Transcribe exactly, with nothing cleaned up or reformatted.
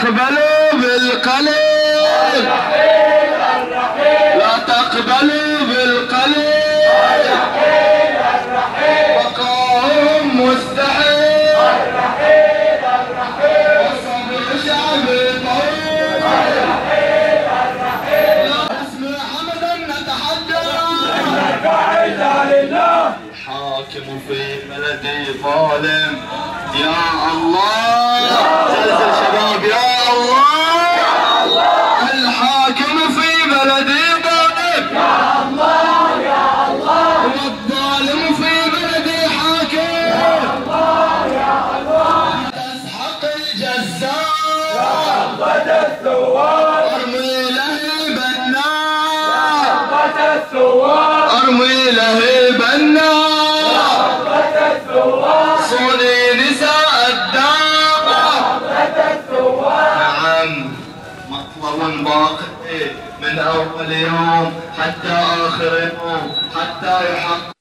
تقبلوا بالقليل، لا تقبلوا بالقليل، بقاهم مستحيل، والصبر شعبي طويل، لا اسم حمدا نتحدى، الحاكم في بلدي ظالم، يا الله زلزل شباب، يا الله الحاكم في بلدي ظالم، يا الله يا الله والظالم في بلدي حاكم، يا الله يا الله تسحق الجزار، رغبة الثوار ارمي لهيب النار، رغبة الثوار ارمي لهيب النار، صوني نساء الدار، نعم مطلب باقي من اول يوم حتى اخر يوم، حتى يحقق